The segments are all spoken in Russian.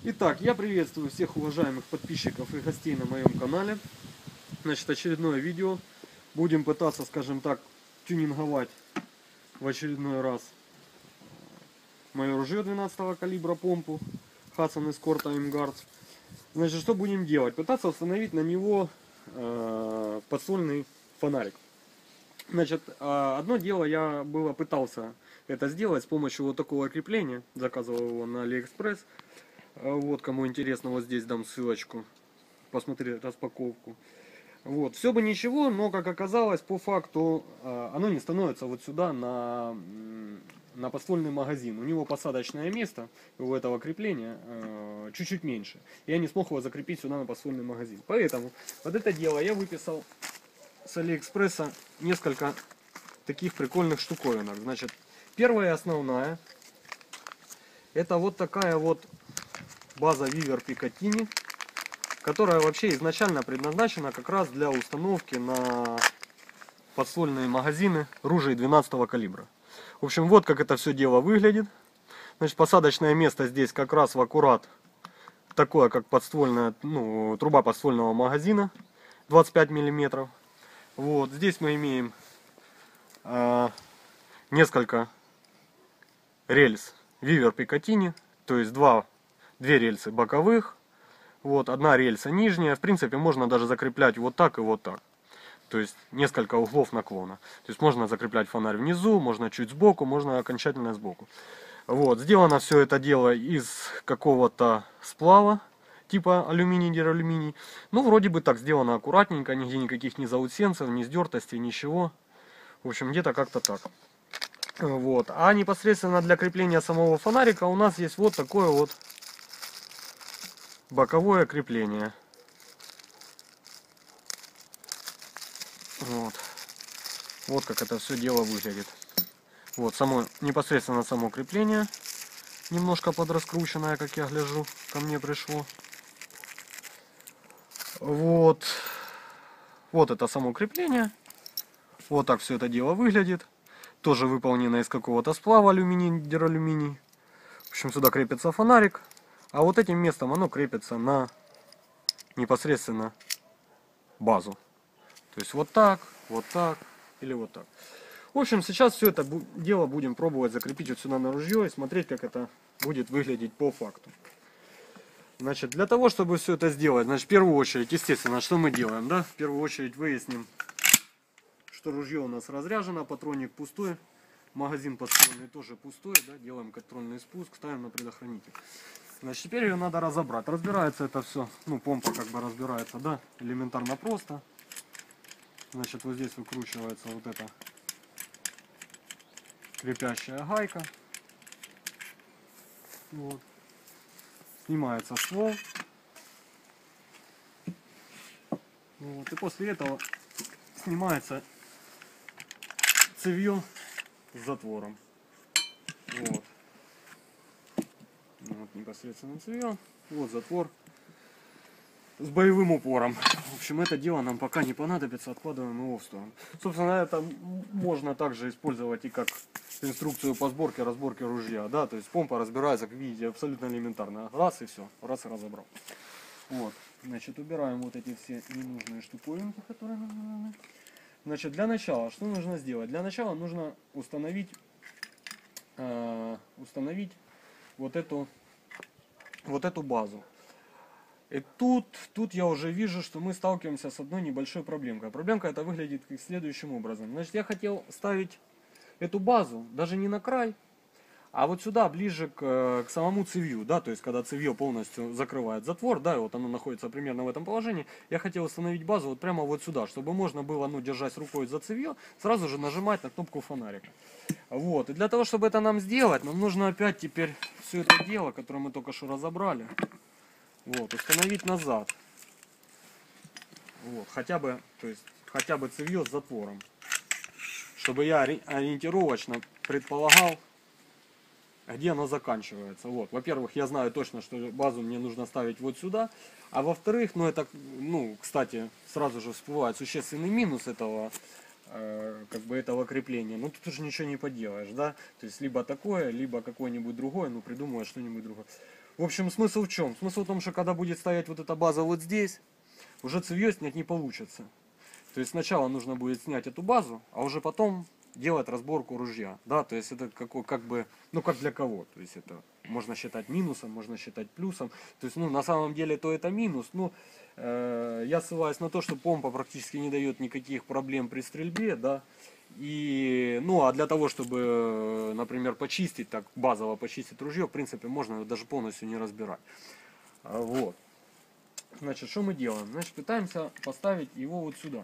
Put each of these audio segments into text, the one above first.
Итак, я приветствую всех уважаемых подписчиков и гостей на моем канале. Значит, очередное видео. Будем пытаться, скажем так, тюнинговать в очередной раз мое ружье 12-го калибра, помпу Hudson Escort AM Guards. Значит, что будем делать? Пытаться установить на него подствольный фонарик. Значит, одно дело я пытался это сделать с помощью вот такого крепления. Заказывал его на AliExpress. Вот, кому интересно, вот здесь дам ссылочку. Посмотреть распаковку. Вот, все бы ничего, но как оказалось, по факту оно не становится вот сюда на подствольный магазин. У него посадочное место у этого крепления чуть-чуть меньше. Я не смог его закрепить сюда на подствольный магазин. Поэтому вот это дело я выписал с Алиэкспресса несколько таких прикольных штуковинок. Значит, первая и основная, это вот такая вот база Viver Picatinny, которая вообще изначально предназначена как раз для установки на подствольные магазины ружей 12-го калибра. В общем, вот как это все дело выглядит. Значит, посадочное место здесь как раз в аккурат такое, как подствольная, труба подствольного магазина 25 мм. Вот, здесь мы имеем несколько рельс Viver Picatinny, то есть две рельсы боковых, вот, одна рельса нижняя. В принципе, можно даже закреплять вот так и вот так. То есть несколько углов наклона. То есть можно закреплять фонарь внизу, можно чуть сбоку, можно окончательно сбоку. Вот, сделано все это дело из какого-то сплава, типа алюминий-дюралюминий. Ну, вроде бы так сделано аккуратненько, нигде никаких ни заусенцев, ни сдертостей, ничего. В общем, где-то как-то так. Вот. А непосредственно для крепления самого фонарика у нас есть вот такое вот боковое крепление. Вот как это все дело выглядит. Вот непосредственно само крепление, немножко подраскрученное, как я гляжу, ко мне пришло. Вот это само крепление. Вот так все это дело выглядит. Тоже выполнено из какого-то сплава алюминий-дюралюминий. В общем, сюда крепится фонарик. А вот этим местом оно крепится на непосредственно базу. То есть вот так или вот так. В общем, сейчас все это дело будем пробовать закрепить вот сюда на ружье и смотреть, как это будет выглядеть по факту. Значит, для того, чтобы все это сделать, значит, в первую очередь, естественно, что мы делаем, да? В первую очередь выясним, что ружье у нас разряжено, патронник пустой, магазин подствольный тоже пустой, да? Делаем контрольный спуск, ставим на предохранитель. Значит, теперь ее надо разобрать. Разбирается это все, помпа как бы разбирается, да, элементарно просто. Значит, вот здесь выкручивается вот эта крепящая гайка. Вот. Снимается ствол. Вот. И после этого снимается цевье с затвором. Вот. Вот непосредственно цевье. Вот затвор с боевым упором. В общем, это дело нам пока не понадобится, откладываем его в сторону. Собственно, это можно также использовать и как инструкцию по сборке, разборке ружья, да, то есть помпа разбирается, как видите, абсолютно элементарно. Раз и все, раз и разобрал. Вот, значит, убираем вот эти все ненужные штуковинки, которые нам нужны. Значит, для начала, что нужно сделать? Для начала нужно установить вот эту базу. И тут я уже вижу, что мы сталкиваемся с одной небольшой проблемкой. Проблемка это выглядит следующим образом. Значит, я хотел ставить эту базу даже не на край, а вот сюда, ближе к самому цевью, да, то есть когда цевье полностью закрывает затвор, да, и вот оно находится примерно в этом положении, я хотел установить базу вот прямо вот сюда, чтобы можно было, держась рукой за цевье, сразу же нажимать на кнопку фонарика. Вот, и для того, чтобы это нам сделать, нам нужно опять теперь все это дело, которое мы только что разобрали, вот, установить назад. Вот, хотя бы цевье с затвором. Чтобы я ориентировочно предполагал, где оно заканчивается. Вот, во-первых, я знаю точно, что базу мне нужно ставить вот сюда. А во-вторых, кстати, сразу же всплывает существенный минус этого крепления. Ну, тут уже ничего не поделаешь, да. То есть, либо такое, либо какое-нибудь другое, придумывать что-нибудь другое. В общем, смысл в чем? Смысл в том, что когда будет стоять вот эта база вот здесь, уже цевьё снять не получится. То есть сначала нужно будет снять эту базу, а уже потом делать разборку ружья. Да, то есть это как бы, ну как для кого. То есть это можно считать минусом, можно считать плюсом. То есть, ну, на самом деле, то это минус. Ну, я ссылаюсь на то, что помпа практически не дает никаких проблем при стрельбе, да. И, ну, а для того, чтобы, например, почистить, так базово почистить ружье, в принципе, можно его даже полностью не разбирать. Вот. Значит, что мы делаем? Значит, пытаемся поставить его вот сюда.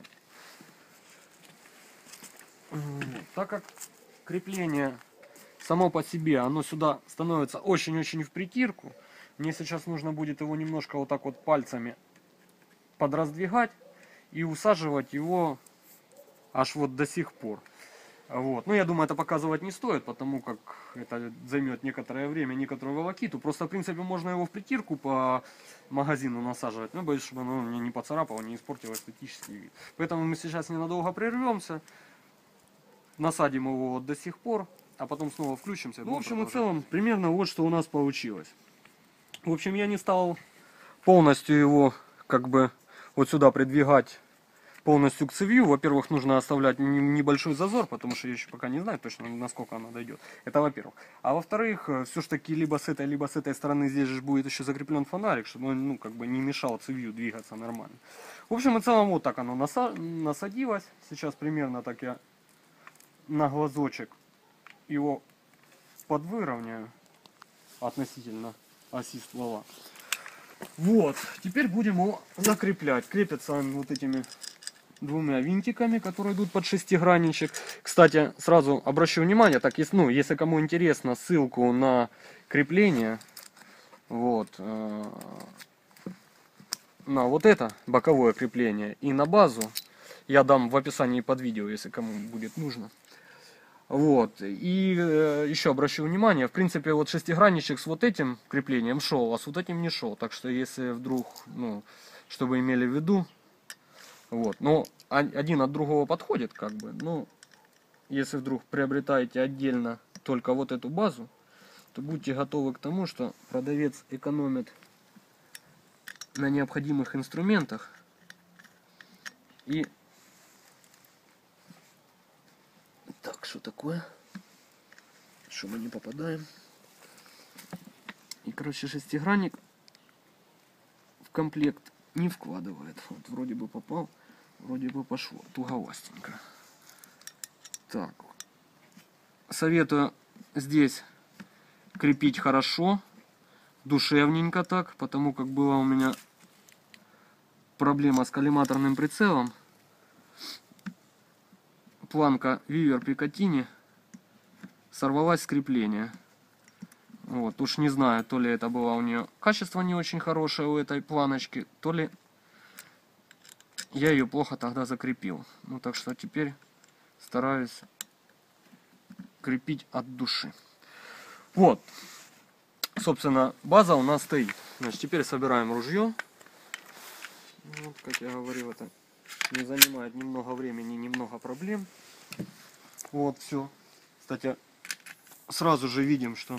Так как крепление само по себе, оно сюда становится очень-очень в притирку, мне сейчас нужно будет его немножко вот так вот пальцами подраздвигать и усаживать его аж вот до сих пор. Вот. Ну, я думаю, это показывать не стоит, потому как это займет некоторое время, некоторую волокиту. Просто, в принципе, можно его в притирку по магазину насаживать, но боюсь, чтобы оно мне не поцарапало, не испортило эстетический вид. Поэтому мы сейчас ненадолго прервемся, насадим его вот до сих пор, а потом снова включимся. Ну, в общем и целом, примерно вот что у нас получилось. В общем, я не стал полностью его, как бы, вот сюда придвигать полностью к цевью. Во-первых, нужно оставлять небольшой зазор, потому что я еще пока не знаю точно, насколько она дойдет. Это во-первых. А во-вторых, все-таки либо с этой стороны здесь же будет еще закреплен фонарик, чтобы он, ну, как бы не мешал цевью двигаться нормально. В общем и целом, вот так оно насадилось. Сейчас примерно так я на глазочек его подвыровняю относительно оси ствола. Вот, теперь будем его закреплять. Крепится он вот этими двумя винтиками, которые идут под шестигранничек. Кстати, сразу обращу внимание, так, если кому интересно, ссылку на крепление, вот, на вот это боковое крепление и на базу я дам в описании под видео, если кому будет нужно. Вот, и еще обращу внимание, в принципе, вот шестигранничек с вот этим креплением шел, а с вот этим не шел. Так что, если вдруг, ну, чтобы имели в виду, вот, но один от другого подходит, как бы, но если вдруг приобретаете отдельно только вот эту базу, то будьте готовы к тому, что продавец экономит на необходимых инструментах и... Так, что такое? Что мы не попадаем? И, короче, шестигранник в комплект не вкладывает. Вот, вроде бы попал, вроде бы пошло. Туговастенько. Так. Советую здесь крепить хорошо, душевненько так, потому как была у меня проблема с коллиматорным прицелом. Планка Вивер Пикатини сорвалась с крепления. Вот, уж не знаю, то ли это было у нее качество не очень хорошее у этой планочки, то ли я ее плохо тогда закрепил. Ну, так что теперь стараюсь крепить от души. Вот, собственно, база у нас стоит. Значит, теперь собираем ружье. Вот, как я говорил, это не занимает немного времени, немного проблем. Вот, все. Кстати, сразу же видим, что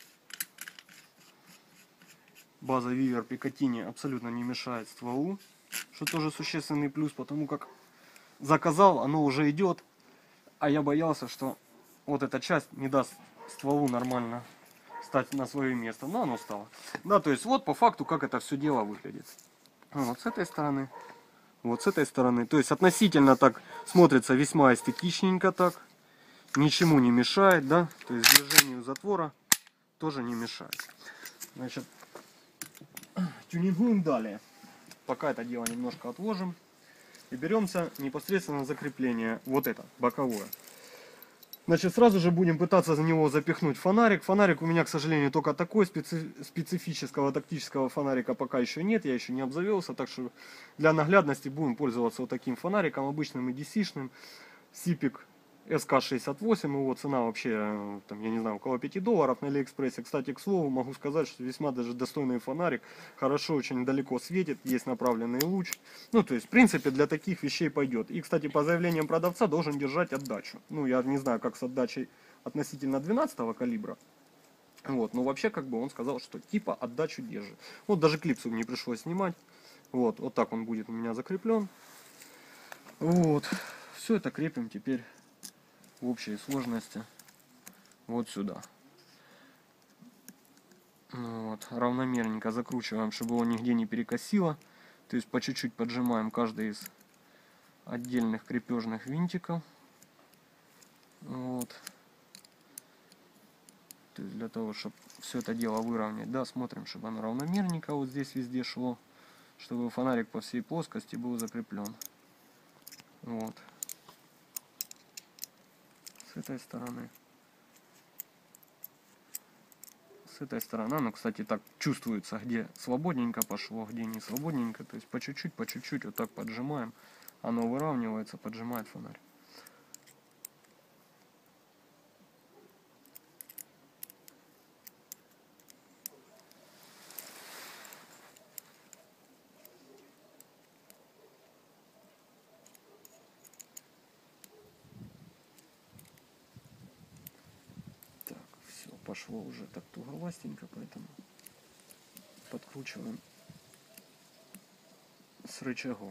база Вивер Пикатини абсолютно не мешает стволу, что тоже существенный плюс, потому как заказал, оно уже идет, а я боялся, что вот эта часть не даст стволу нормально стать на свое место, но оно стало. Да, то есть вот по факту, как это все дело выглядит. Вот с этой стороны, вот с этой стороны, то есть относительно так смотрится весьма эстетичненько так, ничему не мешает, да, то есть движению затвора тоже не мешает. Значит, тюнингуем далее. Пока это дело немножко отложим. И беремся непосредственно за крепление. Вот это, боковое. Значит, сразу же будем пытаться за него запихнуть фонарик. Фонарик у меня, к сожалению, только такой. Специфического тактического фонарика пока еще нет. Я еще не обзавелся. Так что для наглядности будем пользоваться вот таким фонариком. Обычным EDC-шным. Сипик SK68, его цена вообще, там, я не знаю, около $5 на Алиэкспрессе. Кстати, к слову, могу сказать, что весьма даже достойный фонарик, хорошо, очень далеко светит, есть направленный луч. Ну, то есть, в принципе, для таких вещей пойдет. И, кстати, по заявлениям продавца должен держать отдачу. Ну, я не знаю, как с отдачей относительно 12 калибра. Вот, но вообще как бы он сказал, что типа отдачу держит. Вот даже клипсу мне пришлось снимать. Вот так он будет у меня закреплен. Вот, все это крепим теперь в общей сложности вот сюда. Вот, равномерненько закручиваем, чтобы его нигде не перекосило. То есть по чуть-чуть поджимаем каждый из отдельных крепежных винтиков. Вот. То есть для того, чтобы все это дело выровнять, да, смотрим, чтобы оно равномерненько вот здесь везде шло, чтобы фонарик по всей плоскости был закреплен. Вот. С этой стороны. С этой стороны, ну, кстати, так чувствуется, где свободненько пошло, где не свободненько. То есть по чуть-чуть вот так поджимаем. Оно выравнивается, поджимает фонарь. Так, все, пошло уже так туговастенько, поэтому подкручиваем с рычагом.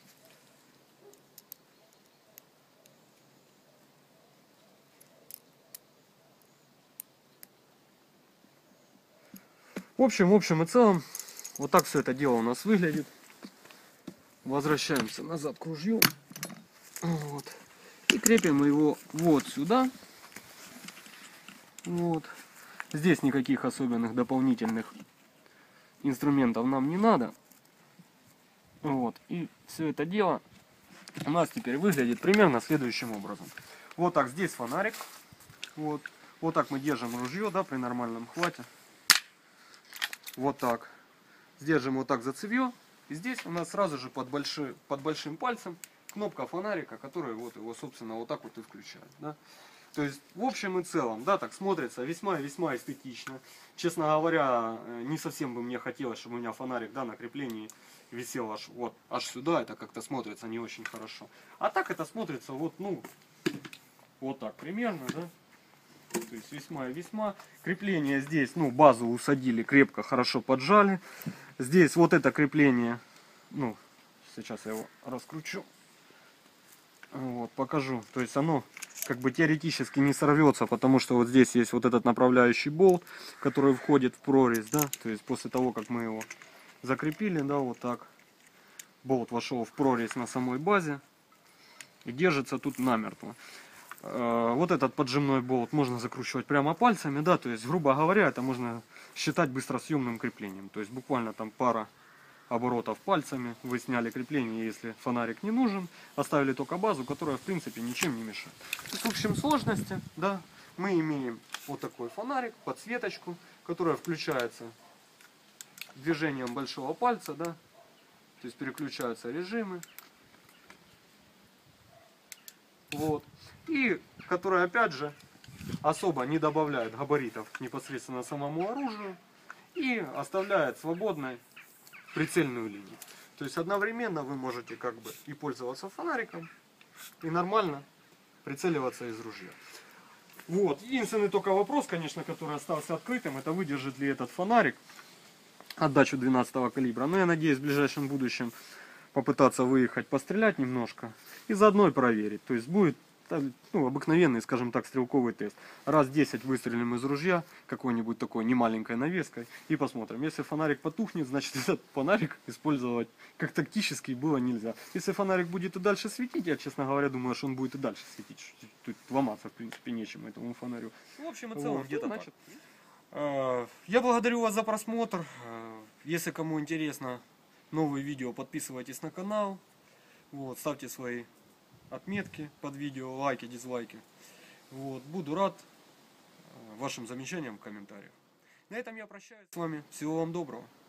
В общем и целом, вот так все это дело у нас выглядит. Возвращаемся назад к ружью. Вот. И крепим мы его вот сюда. Вот. Здесь никаких особенных дополнительных инструментов нам не надо. Вот. И все это дело у нас теперь выглядит примерно следующим образом. Вот так здесь фонарик. Вот. Вот так мы держим ружье, да, при нормальном хвате. Вот так. Держим вот так за цевьё. И здесь у нас сразу же под большим пальцем кнопка фонарика, которая вот его, собственно, вот так вот и включает. Да? То есть, в общем и целом, да, так смотрится весьма эстетично. Честно говоря, не совсем бы мне хотелось, чтобы у меня фонарик, да, на креплении висел аж сюда. Это как-то смотрится не очень хорошо. А так это смотрится вот, ну, вот так примерно, да. То есть весьма. Крепление здесь, ну, базу усадили, крепко, хорошо поджали. Здесь вот это крепление, ну, сейчас я его раскручу. Вот, покажу. То есть оно как бы теоретически не сорвется, потому что вот здесь есть вот этот направляющий болт, который входит в прорезь, да. То есть после того, как мы его закрепили, да, вот так. Болт вошел в прорезь на самой базе и держится тут намертво. Вот этот поджимной болт можно закручивать прямо пальцами, да, то есть, грубо говоря, это можно считать быстросъемным креплением. То есть буквально там пара оборотов пальцами, вы сняли крепление, если фонарик не нужен, оставили только базу, которая в принципе ничем не мешает. В общем сложности, да, мы имеем вот такой фонарик, подсветочку, которая включается движением большого пальца, да, то есть переключаются режимы. Вот. И которая опять же особо не добавляет габаритов непосредственно самому оружию и оставляет свободной прицельную линию. То есть одновременно вы можете как бы и пользоваться фонариком, и нормально прицеливаться из ружья. Вот. Единственный только вопрос, конечно, который остался открытым, это выдержит ли этот фонарик отдачу 12 калибра. Но я надеюсь в ближайшем будущем попытаться выехать, пострелять немножко и заодно и проверить. То есть будет, ну, обыкновенный, скажем так, стрелковый тест. Раз 10 выстрелим из ружья какой-нибудь такой немаленькой навеской и посмотрим. Если фонарик потухнет, значит этот фонарик использовать как тактический было нельзя. Если фонарик будет и дальше светить, я, честно говоря, думаю, что он будет и дальше светить. Тут ломаться, в принципе, нечем этому фонарю. В общем и целом, вот, где-то значит. Я благодарю вас за просмотр. Если кому интересно новые видео, подписывайтесь на канал. Вот, ставьте свои отметки под видео, лайки, дизлайки. Вот, буду рад вашим замечаниям в комментариях. На этом я прощаюсь с вами. Всего вам доброго.